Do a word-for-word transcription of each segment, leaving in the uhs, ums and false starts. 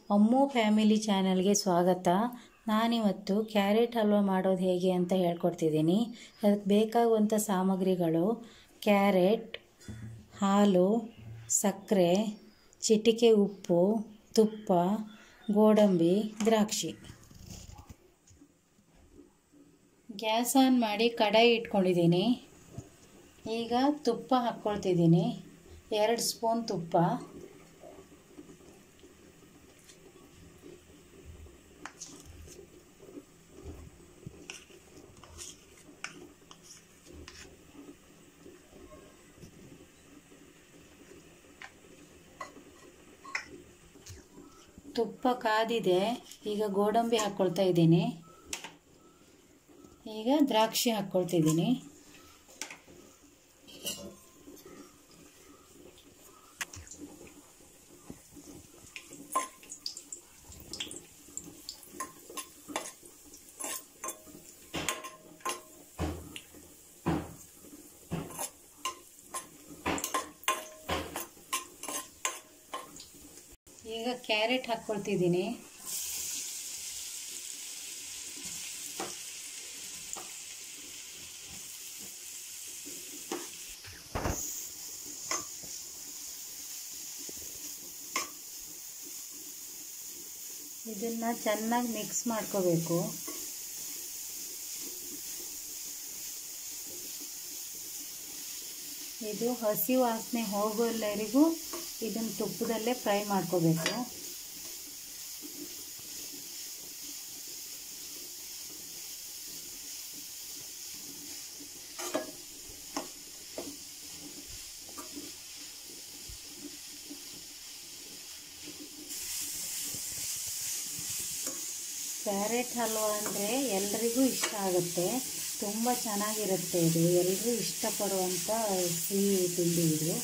ಅಮ್ಮು family ಚಾನಲ್ಗೆ ಸ್ವಾಗತ. ನಾನಿವತ್ತು ಕ್ಯಾರೆಟ್ ಹಲ್ವಾ ಮಾಡೋದು ಹೇಗೆ ಅಂತ ಹೇಳ್ಕೊಡ್ತಿದ್ದೀನಿ. ಅದಕ್ಕೆ ಬೇಕಾಗುವಂಥ ಸಾಮಗ್ರಿಗಳು ಕ್ಯಾರೆಟ್, ಹಾಲು, ಸಕ್ಕರೆ, ಚಿಟಿಕೆ ಉಪ್ಪು, ತುಪ್ಪ, ಗೋಡಂಬಿ, ದ್ರಾಕ್ಷಿ. ಗ್ಯಾಸ್ ಆನ್ ಮಾಡಿ ಕಡಾಯಿ ಇಟ್ಕೊಂಡಿದ್ದೀನಿ. ಈಗ ತುಪ್ಪ ಹಾಕ್ಕೊಳ್ತಿದ್ದೀನಿ. ಎರಡು ಸ್ಪೂನ್ ತುಪ್ಪ. ತುಪ್ಪ ಕಾದಿದೆ. ಈಗ ಗೋಡಂಬಿ ಹಾಕ್ಕೊಳ್ತಾ ಇದ್ದೀನಿ. ಈಗ ದ್ರಾಕ್ಷಿ ಹಾಕ್ಕೊಳ್ತಿದ್ದೀನಿ. ಈಗ ಕ್ಯಾರೆಟ್ ಹಾಕ್ಕೊಳ್ತಿದ್ದೀನಿ. ಇದನ್ನ ಚೆನ್ನಾಗಿ ಮಿಕ್ಸ್ ಮಾಡ್ಕೋಬೇಕು. ಇದು ಹಸಿ ವಾಸನೆ ಹೋಗೋಲ್ಲರಿಗೂ ಇದನ್ನ ತುಪ್ಪದಲ್ಲೇ ಫ್ರೈ ಮಾಡ್ಕೋಬೇಕು. ಕ್ಯಾರೆಟ್ ಹಲ್ವಾ ಅಂದರೆ ಎಲ್ರಿಗೂ ಇಷ್ಟ ಆಗುತ್ತೆ. ತುಂಬ ಚೆನ್ನಾಗಿರುತ್ತೆ. ಇದು ಎಲ್ಲರೂ ಇಷ್ಟಪಡುವಂಥ ಸಿಹಿ ತಿಂಡಿ ಇದು.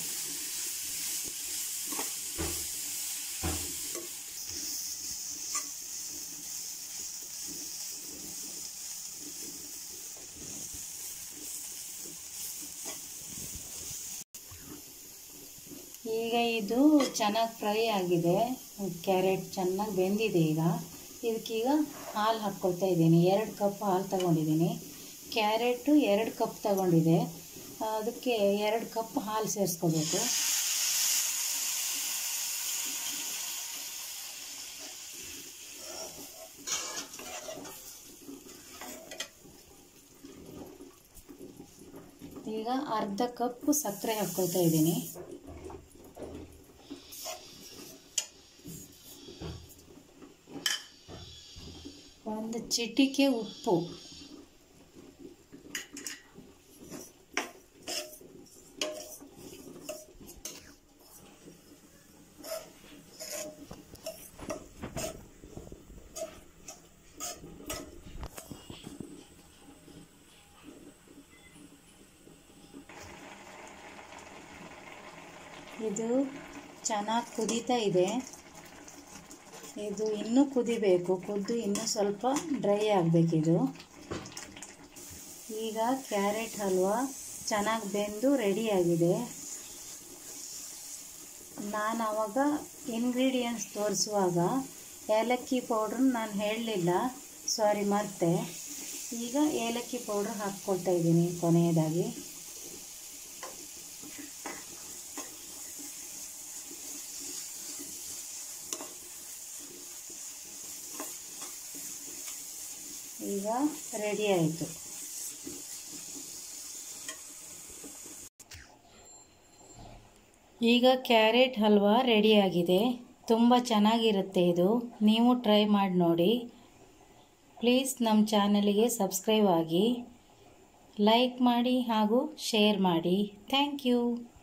ಈಗ ಇದು ಚೆನ್ನಾಗಿ ಫ್ರೈ ಆಗಿದೆ. ಕ್ಯಾರೆಟ್ ಚೆನ್ನಾಗಿ ಬೆಂದಿದೆ. ಈಗ ಇದಕ್ಕೀಗ ಹಾಲು ಹಾಕ್ಕೊಳ್ತಾ ಇದ್ದೀನಿ. ಎರಡು ಕಪ್ ಹಾಲು ತಗೊಂಡಿದ್ದೀನಿ. ಕ್ಯಾರೆಟು ಎರಡು ಕಪ್ ತಗೊಂಡಿದೆ. ಅದಕ್ಕೆ ಎರಡು ಕಪ್ ಹಾಲು ಸೇರಿಸ್ಕೋಬೇಕು. ಈಗ ಅರ್ಧ ಕಪ್ ಸಕ್ಕರೆ ಹಾಕ್ಕೊಳ್ತಾ ಇದ್ದೀನಿ. ಒಂದು ಚಿಟಿಕೆ ಉಪ್ಪು. ಇದು ಚೆನ್ನಾಗಿ ಕುದೀತಾ ಇದೆ. ಇದು ಇನ್ನೂ ಕುದಿಬೇಕು. ಕುದ್ದು ಇನ್ನೂ ಸ್ವಲ್ಪ ಡ್ರೈ ಆಗಬೇಕಿದು. ಈಗ ಕ್ಯಾರೆಟ್ ಹಲ್ವಾ ಚೆನ್ನಾಗಿ ಬೆಂದು ರೆಡಿಯಾಗಿದೆ. ನಾನು ಆವಾಗ ಇಂಗ್ರೀಡಿಯೆಂಟ್ಸ್ ತೋರಿಸುವಾಗ ಏಲಕ್ಕಿ ಪೌಡ್ರ್ ನಾನು ಹೇಳಲಿಲ್ಲ, ಸಾರಿ ಮರ್ತೆ. ಈಗ ಏಲಕ್ಕಿ ಪೌಡ್ರ್ ಹಾಕ್ಕೊಳ್ತಾ ಇದ್ದೀನಿ ಕೊನೆಯದಾಗಿ. ಈಗ ರೆಡಿ ಆಯಿತು. ಈಗ ಕ್ಯಾರೆಟ್ ಹಲ್ವಾ ರೆಡಿಯಾಗಿದೆ. ತುಂಬ ಚೆನ್ನಾಗಿರುತ್ತೆ ಇದು. ನೀವು ಟ್ರೈ ಮಾಡಿ ನೋಡಿ. ಪ್ಲೀಸ್ ನಮ್ಮ ಚಾನಲಿಗೆ ಸಬ್ಸ್ಕ್ರೈಬ್ ಆಗಿ, ಲೈಕ್ ಮಾಡಿ ಹಾಗೂ ಶೇರ್ ಮಾಡಿ. Thank you.